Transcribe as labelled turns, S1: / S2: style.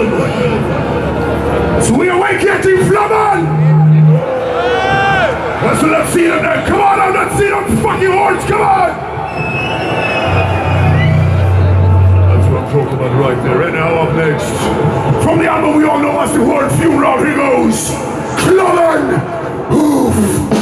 S1: So we awake here, Team Flaman! Let's see them then. Come on, let's see them fucking horns, come on! That's what I'm talking about right there. And now up next, from the album we all know as the Horn Funeral, here goes Cloven Hoof!